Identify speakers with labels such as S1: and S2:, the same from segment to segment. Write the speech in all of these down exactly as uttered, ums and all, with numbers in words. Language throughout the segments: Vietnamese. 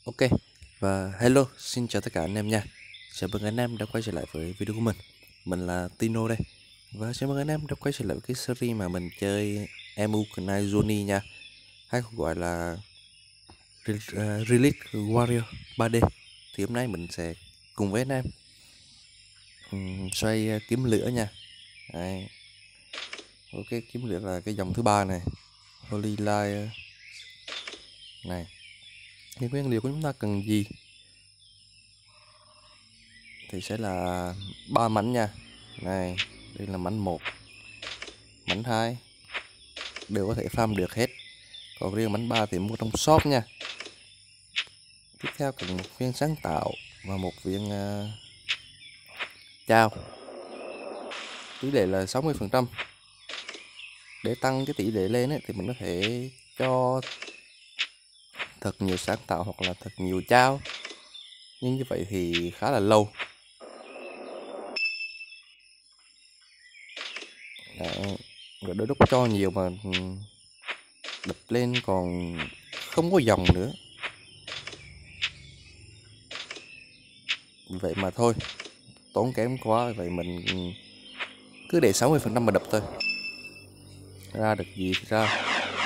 S1: Ok, và hello, xin chào tất cả anh em nha. Chào mừng anh em đã quay trở lại với video của mình. Mình là Tino đây. Và chào mừng anh em đã quay trở lại với cái series mà mình chơi Emu Knight Journey nha. Hay còn gọi là Re- uh, Relic Warrior ba D. Thì hôm nay mình sẽ cùng với anh em um, xoay uh, kiếm lửa nha. Đấy. Ok, kiếm lửa là cái dòng thứ ba này. Holy Light uh, này. Thì nguyên liệu của chúng ta cần gì? Thì sẽ là ba mảnh nha. Này, đây là mảnh một, mảnh hai đều có thể farm được hết, còn riêng mảnh ba thì mua trong shop nha. Tiếp theo cần một viên sáng tạo và một viên uh, trao. Tỷ lệ là sáu mươi phần trăm. Để tăng cái tỷ lệ lên ấy, thì mình có thể cho thật nhiều sáng tạo hoặc là thật nhiều trao, nhưng như vậy thì khá là lâu. Đấy. Rồi đôi lúc cho nhiều mà đập lên còn không có dòng nữa, vậy mà thôi, tốn kém quá. Vậy mình cứ để sáu mươi phần trăm mà đập thôi, ra được gì thì ra.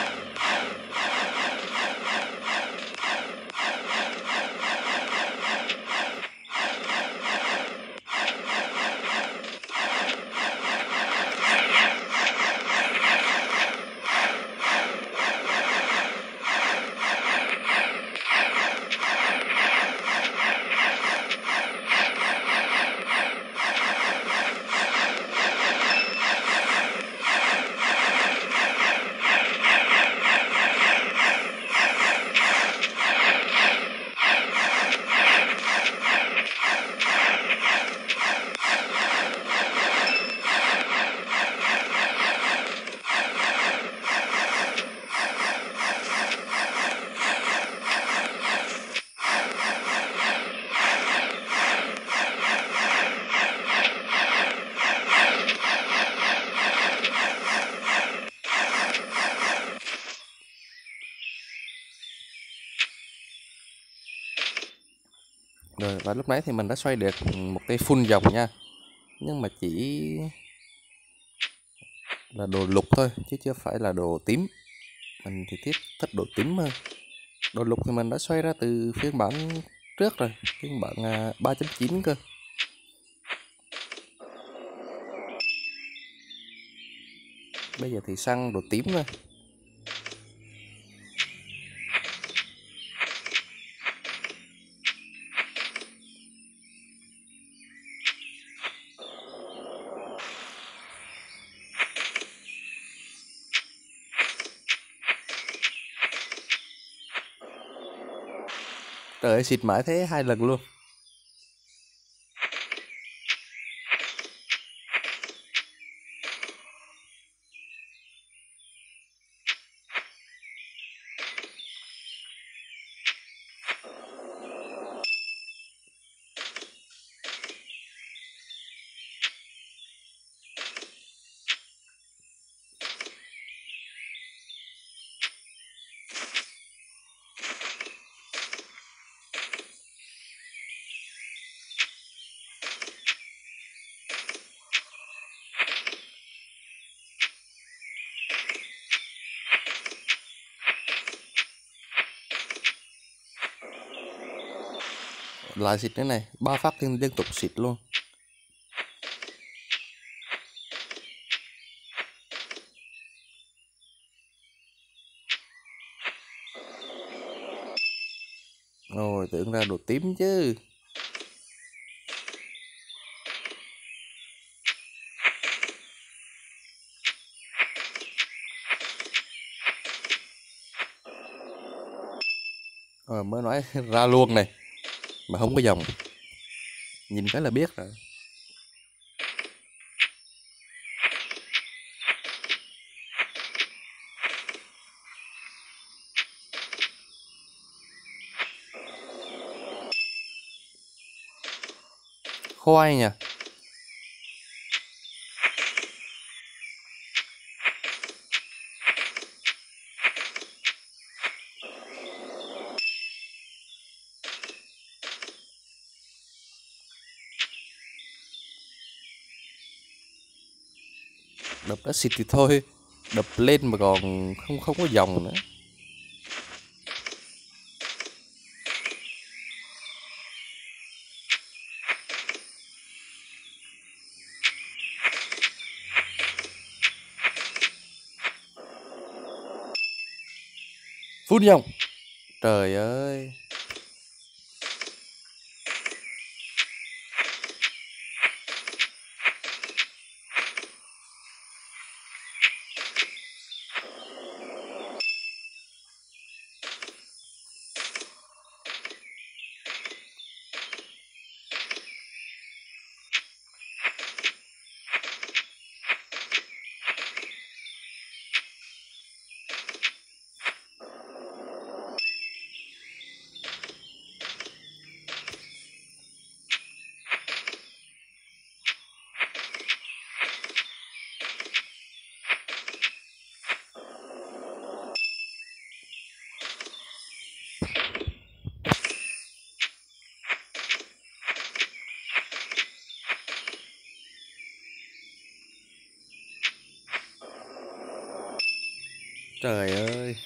S1: Rồi, và lúc nãy thì mình đã xoay được một cây full dòng nha, nhưng mà chỉ là đồ lục thôi chứ chưa phải là đồ tím. Mình thì thích thích đồ tím hơn. Đồ lục thì mình đã xoay ra từ phiên bản trước rồi, phiên bản à, ba chấm chín cơ. Bây giờ thì sang đồ tím thôi. Trời ơi, xịt mãi thế, hai lần luôn. Lại xịt thế này, ba phát liên, liên tục xịt luôn. Rồi tưởng ra đồ tím chứ. Rồi mới nói ra luôn này, mà không có dòng, nhìn cái là biết rồi. Khoai nha. Đập đã xịt thì thôi, đập lên mà còn không không có dòng nữa. Phun dòng. Trời ơi. Trời ơi.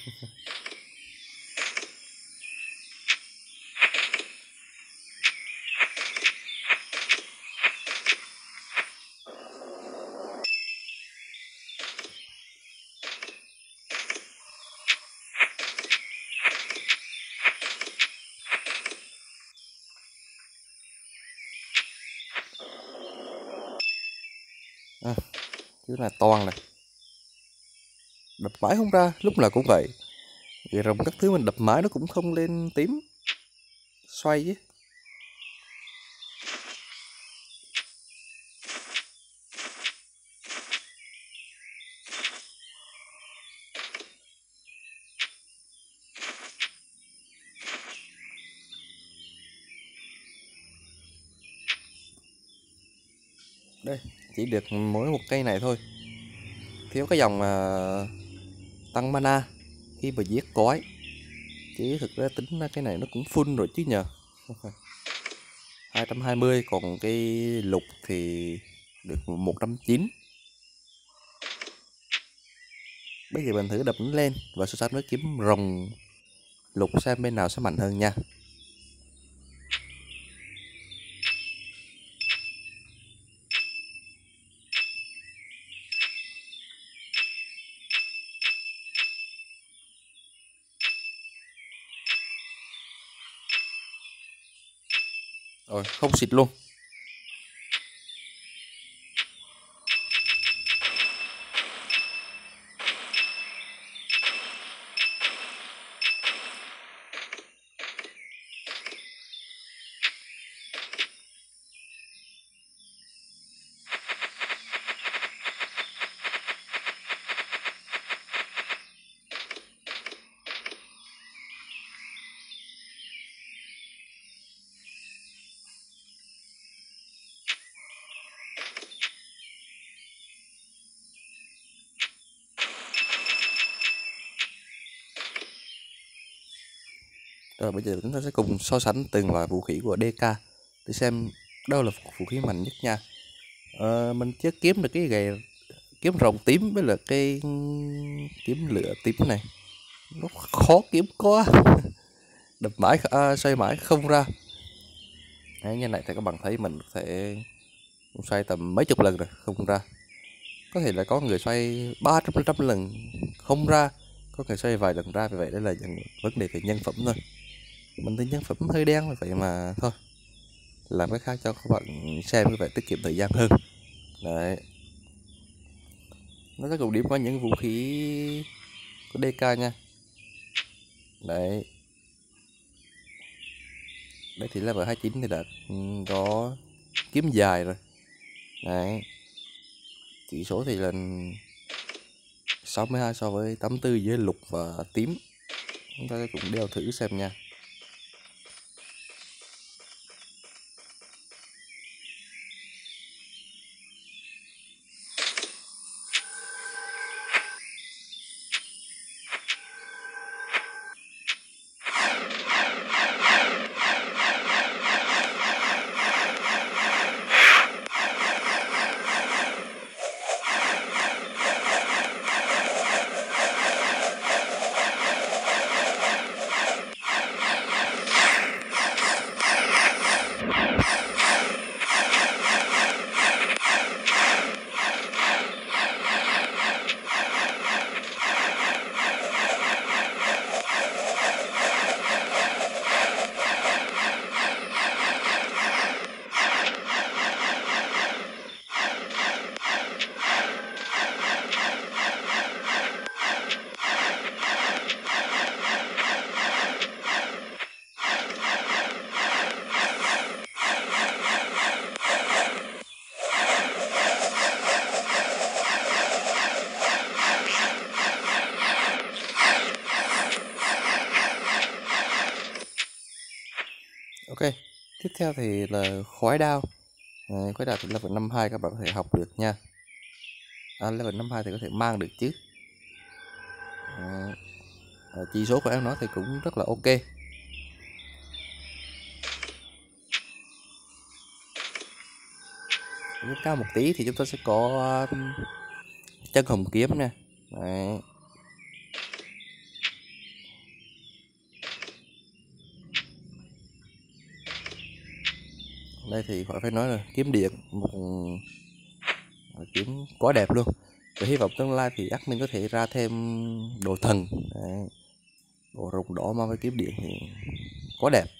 S1: À, chứ là toan này. Đập mãi không ra, lúc nào cũng vậy. Vậy rồng các thứ mình đập mãi nó cũng không lên tím. Xoay chứ. Đây, chỉ được mỗi một cây này thôi. Thiếu cái dòng uh, tăng mana khi mà giết quái. Chứ thực ra tính ra cái này nó cũng full rồi chứ nhờ. hai trăm hai mươi, còn cái lục thì được một trăm chín. Bây giờ mình thử đập nó lên và so sánh với kiếm rồng lục xem bên nào sẽ mạnh hơn nha. Rồi, không xịt luôn. Rồi bây giờ chúng ta sẽ cùng so sánh từng loại vũ khí của đê ca để xem đâu là vũ khí mạnh nhất nha. Ờ, mình chưa kiếm được cái gậy kiếm rồng tím với là cái kiếm lửa tím này, nó khó kiếm quá. Đập mãi à, xoay mãi không ra. Đấy, như này thì các bạn thấy mình có thể xoay tầm mấy chục lần rồi không ra. Có thể là có người xoay ba trăm trăm lần không ra, có người xoay vài lần ra. Vì vậy đây là những vấn đề về nhân phẩm thôi. Mình thấy nhân phẩm hơi đen, vì vậy mà thôi làm cái khác cho các bạn xem, như vậy tiết kiệm thời gian hơn. Đấy, nó sẽ cùng điểm qua những vũ khí của đê ca nha. Đấy, đây thì level hai mươi chín thì đã có kiếm dài rồi. Đấy, chỉ số thì là sáu mươi hai so với tám mươi tư với lục và tím. Chúng ta sẽ cùng đeo thử xem nha. Ok, tiếp theo thì là khói đao. À, khói đao thì level năm hai các bạn có thể học được nha. À, level năm hai thì có thể mang được chứ. À, à, chỉ số của em nó thì cũng rất là ok. Lên cao một tí thì chúng ta sẽ có um, chân hồng kiếm nha. Đấy. Đây thì khỏi phải nói là kiếm điện, một kiếm quá đẹp luôn. Và hy vọng tương lai thì admin có thể ra thêm đồ thần. Đấy. Đồ rồng đỏ mà với kiếm điện thì quá đẹp.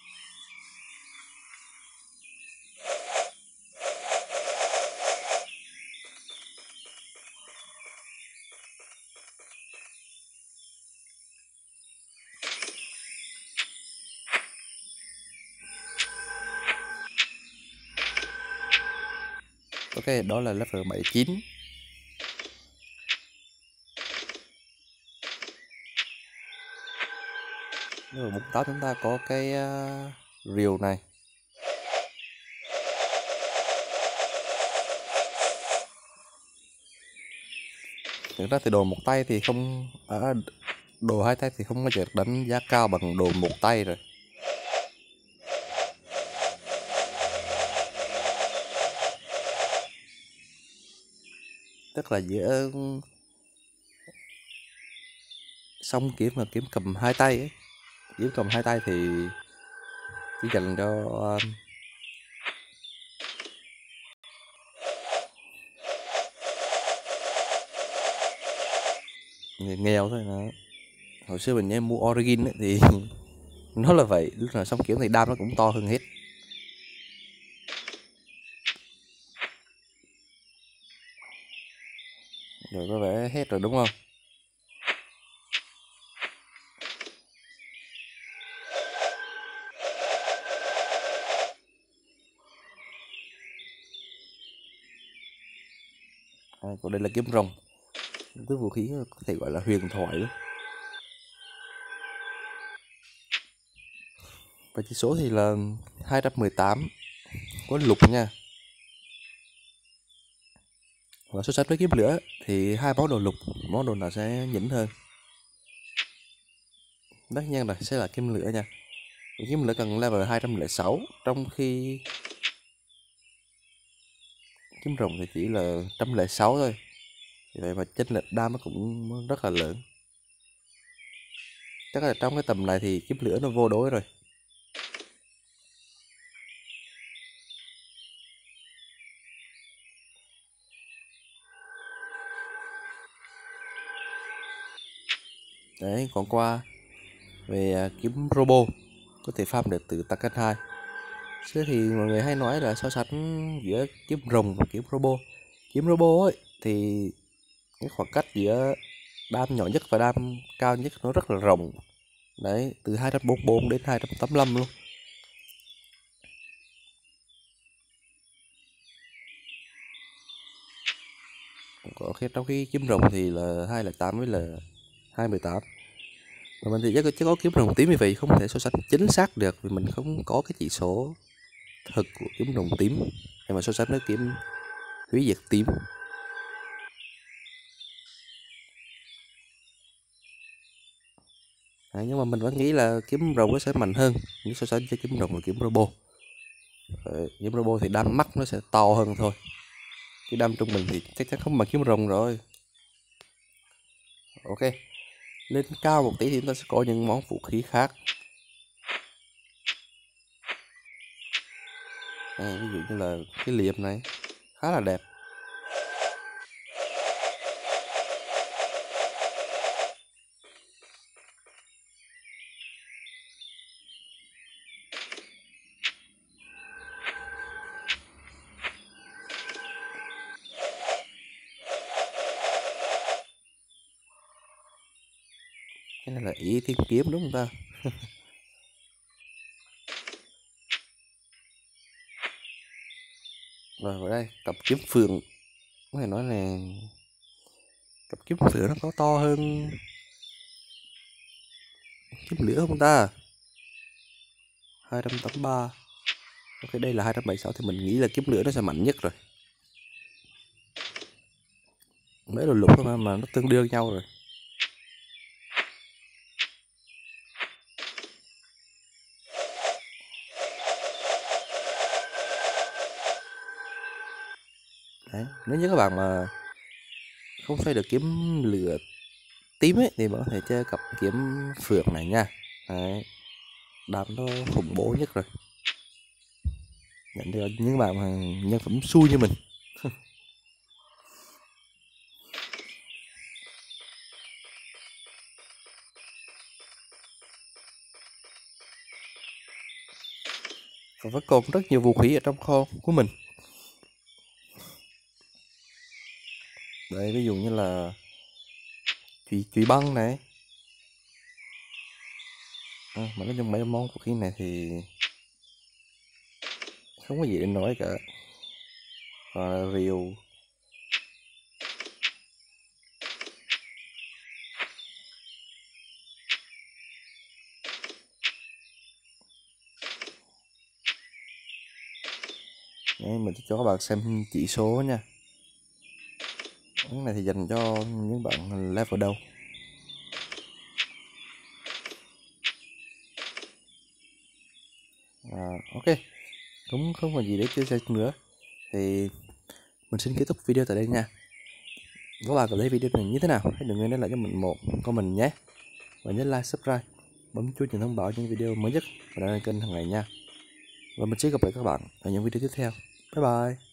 S1: Ok, đó là level bảy chín. Level bốn tám chúng ta có cái uh, rìu này. Thực ra thì đồ một tay thì không à, đồ hai tay thì không có được đánh giá cao bằng đồ một tay rồi. Tức là giữa song kiếm và kiếm cầm hai tay ấy. Kiếm cầm hai tay thì chỉ dành cho uh, người nghèo thôi. Đó. Hồi xưa mình em mua Origin ấy, thì nó là vậy, lúc nào song kiếm thì đam nó cũng to hơn hết. Rồi có vẻ hết rồi đúng không? À, còn đây là kiếm rồng, cái vũ khí có thể gọi là huyền thoại luôn. Và chỉ số thì là hai trăm mười tám, có lục nha. Và so sánh với kiếm lửa thì hai món đồ lục, món đồ nào sẽ nhỉnh hơn? Tất nhiên là sẽ là kiếm lửa nha. Kiếm lửa cần level hai trăm lẻ sáu, trong khi kiếm rồng thì chỉ là một trăm lẻ sáu thôi. Vì vậy mà chênh lệch đam nó cũng rất là lớn. Chắc là trong cái tầm này thì kiếm lửa nó vô đối rồi. Đấy, còn qua về à, kiếm robo có thể farm được từ Taken hai. Xưa thì mọi người hay nói là so sánh giữa kiếm rồng và kiếm robo. Kiếm robo ấy thì cái khoảng cách giữa đam nhỏ nhất và đam cao nhất nó rất là rộng. Đấy, từ hai trăm bốn mươi bốn đến hai trăm tám mươi lăm luôn. Có khi trong khi kiếm rồng thì là hai trăm lẻ tám với là hai trăm mười tám. Mà mình thì chắc có kiếm rồng tím, vì vậy không thể so sánh chính xác được, vì mình không có cái chỉ số thực của kiếm rồng tím để mà so sánh với kiếm hủy diệt tím. À, nhưng mà mình vẫn nghĩ là kiếm rồng nó sẽ mạnh hơn nếu so sánh với kiếm rồng và kiếm robo. Ờ, kiếm robo thì đam mắt nó sẽ to hơn thôi, cái đam trung bình thì chắc chắn không bằng kiếm rồng rồi. Ok, lên cao một tí thì chúng ta sẽ có những món vũ khí khác. À, ví dụ như là cái liềm này khá là đẹp. Cái này là ý thiên kiếm đúng không ta? Rồi vào đây cặp kiếm phượng, có thể nói là cặp kiếm phượng nó có to hơn kiếm lửa không ta? hai trăm tám mươi ba. Ok, đây là hai trăm bảy mươi sáu thì mình nghĩ là kiếm lửa nó sẽ mạnh nhất rồi. Mấy đồ lục mà, mà nó tương đương nhau rồi. Đấy, nếu như các bạn mà không xoay được kiếm lửa tím ấy thì bạn có thể chơi cặp kiếm phượng này nha. Đấy, đam nó khủng bố nhất rồi, nhận được những bạn mà nhân phẩm xui như mình. Và vẫn còn rất nhiều vũ khí ở trong kho của mình. Đấy, ví dụ như là chùy chùy băng này. À, mà nói chung mấy món vũ khí này thì không có gì để nói cả. Và rìu. Đấy, mình cho các bạn xem chỉ số nha. Cái này thì dành cho những bạn level đâu. À, ok, cũng không còn gì để chia sẻ nữa thì mình xin kết thúc video tại đây nha. Các bạn cảm thấy video này như thế nào, hãy đừng quên để lại cho mình một comment nhé, và nhớ like, subscribe, bấm chuông nhận thông báo những video mới nhất và đăng kênh hàng ngày nha. Và mình sẽ gặp lại các bạn ở những video tiếp theo. Bye bye.